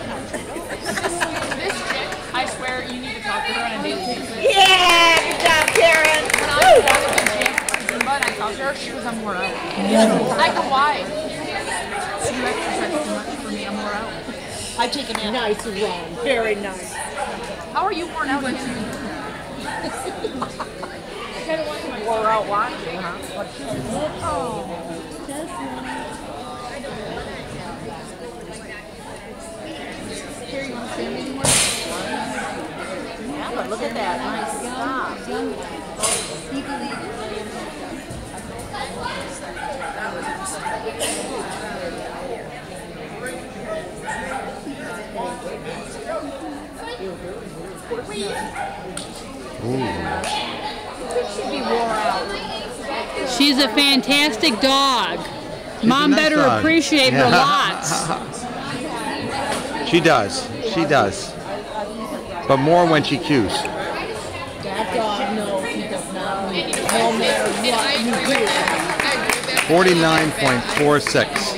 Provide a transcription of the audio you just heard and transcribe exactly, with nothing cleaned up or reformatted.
This chick, I swear, you need to talk to her on a daily basis. Yeah, good job, Karen. When I was at the gym, Zumba, and I talked to her, she was, I'm wore out. I go, why? You exercise too much for me, I'm wore out. I take a nap. Nice run. Very nice. How are you worn out? Wore out watching, huh? Oh. Here, you want to stand anymore? Yeah, but look at that. Nice stop. She's a fantastic dog. Mom nice better dog. appreciate her lots. She does. She does. But more when she cues. That dog knows he does not need no matter what you do. forty-nine point four six.